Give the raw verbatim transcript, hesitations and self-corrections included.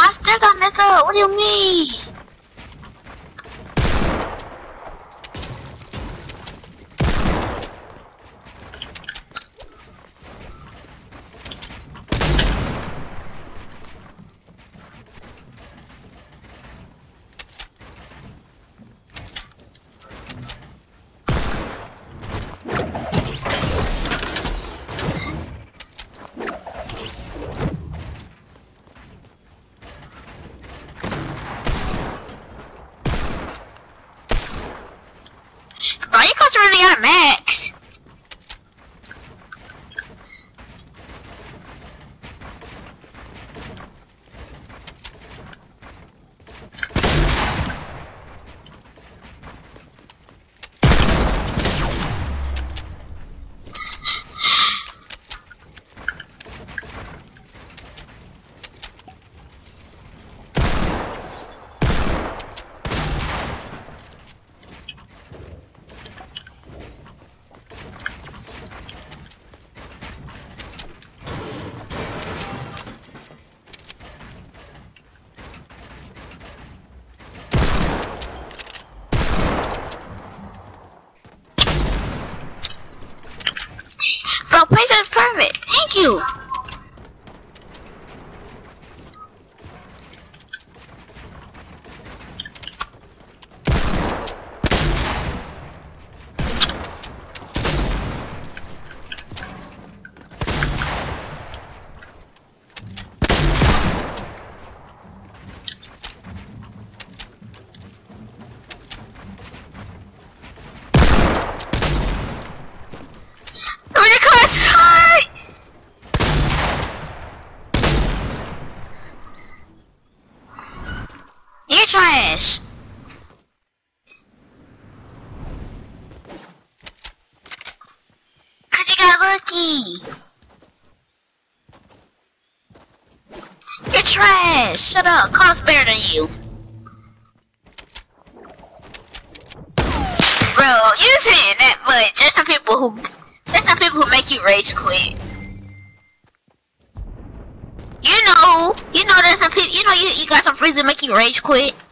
my stairs are messed up. What do you mean? Bro, you guys running out of max. Bro, place is perfect. Thank you. You're trash. Cause you got lucky. You're trash. Shut up. Cost better than you. Bro, you saying that much. There's some people who there's some people who make you rage quit. You know, you know there's some people, you know you, you got some friends that make you rage quit.